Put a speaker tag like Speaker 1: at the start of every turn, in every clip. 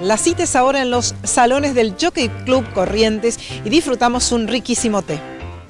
Speaker 1: La cita es ahora en los salones del Jockey Club Corrientes y disfrutamos un riquísimo té.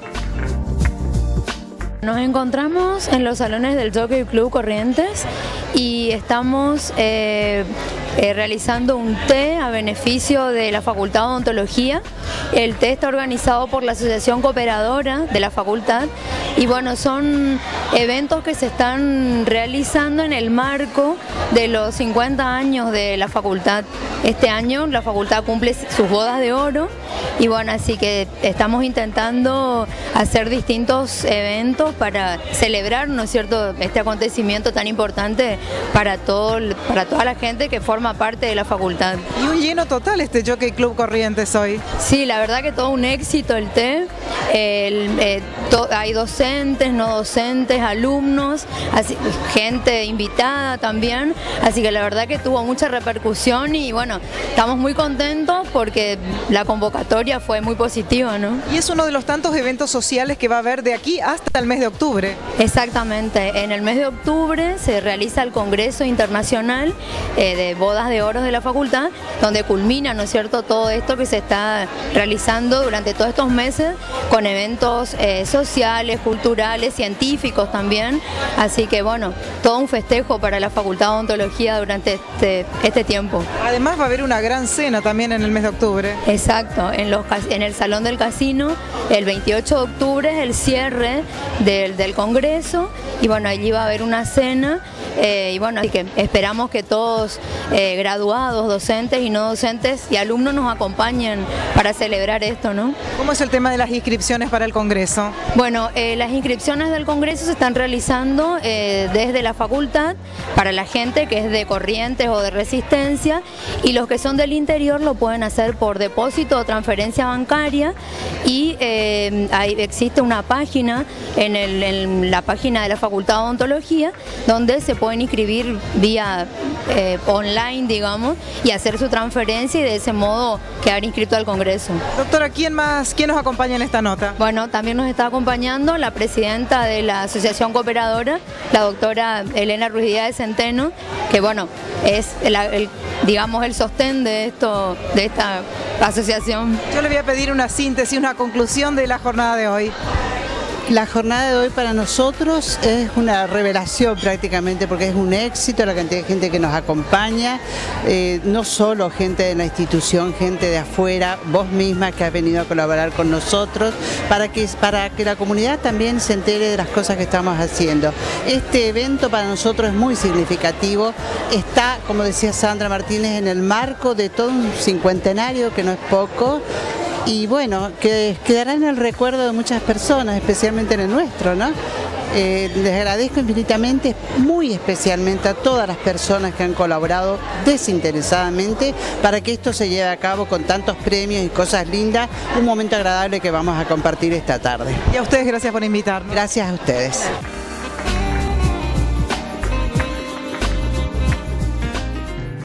Speaker 2: Nos encontramos en los salones del Jockey Club Corrientes y estamos realizando un té a beneficio de la Facultad de Odontología. El té está organizado por la Asociación Cooperadora de la Facultad y bueno, son eventos que se están realizando en el marco de los 50 años de la facultad. Este año la facultad cumple sus bodas de oro y bueno, así que estamos intentando hacer distintos eventos para celebrar, ¿no es cierto?, este acontecimiento tan importante para toda la gente que forma parte de la facultad.
Speaker 1: Y un lleno total este Jockey Club Corrientes hoy.
Speaker 2: Sí, la verdad que todo un éxito el té. Hay docentes, no docentes, alumnos, gente invitada también, así que la verdad que tuvo mucha repercusión y bueno, estamos muy contentos porque la convocatoria fue muy positiva, ¿no?
Speaker 1: Y es uno de los tantos eventos sociales que va a haber de aquí hasta el mes de octubre.
Speaker 2: Exactamente, en el mes de octubre se realiza el Congreso Internacional de Bodas de Oro de la Facultad, donde culmina, ¿no es cierto?, todo esto que se está realizando durante todos estos meses con eventos sociales, culturales, científicos también, así que bueno, todo un festejo para la Facultad de Odontología durante este tiempo.
Speaker 1: Además va a haber una gran cena también en el mes de octubre.
Speaker 2: Exacto, en el Salón del Casino, el 28 de octubre es el cierre del Congreso y bueno, allí va a haber una cena y bueno, así que esperamos que todos graduados, docentes y no docentes y alumnos nos acompañen para celebrar esto, ¿no?
Speaker 1: ¿Cómo es el tema de las inscripciones para el Congreso?
Speaker 2: Bueno, las inscripciones del Congreso se están realizando desde la facultad para la gente que es de Corrientes o de Resistencia y los que son del interior lo pueden hacer por depósito o transferencia bancaria y existe una página en la página de la Facultad de Odontología donde se pueden inscribir vía online, digamos, y hacer su transferencia y de ese modo quedar inscrito al Congreso.
Speaker 1: Doctora, ¿quién nos acompaña en esta nota?
Speaker 2: Bueno, también nos está acompañando la presidenta de la Asociación Cooperadora, la doctora Elena Ruiz Díaz de Centeno, que bueno, es digamos el sostén de esta asociación.
Speaker 1: Yo le voy a pedir una síntesis, una conclusión de la jornada de hoy.
Speaker 3: La jornada de hoy para nosotros es una revelación prácticamente porque es un éxito la cantidad de gente que nos acompaña, no solo gente de la institución, gente de afuera, vos misma que has venido a colaborar con nosotros para que la comunidad también se entere de las cosas que estamos haciendo. Este evento para nosotros es muy significativo, está, como decía Sandra Martínez, en el marco de todo un cincuentenario que no es poco. Y bueno, que quedará en el recuerdo de muchas personas, especialmente en el nuestro, ¿no? Les agradezco infinitamente, muy especialmente a todas las personas que han colaborado desinteresadamente para que esto se lleve a cabo con tantos premios y cosas lindas, un momento agradable que vamos a compartir esta tarde.
Speaker 1: Y a ustedes gracias por invitarnos.
Speaker 3: Gracias a ustedes.